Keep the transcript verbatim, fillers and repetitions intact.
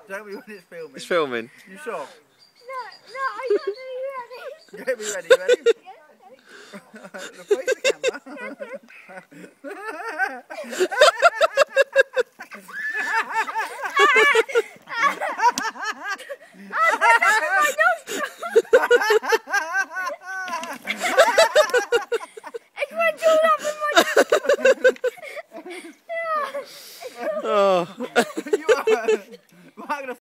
Don't be when it's filming. It's filming. You sure? No, no, I got to be ready. Don't be ready, ready? Yes, ready. Look, face the camera.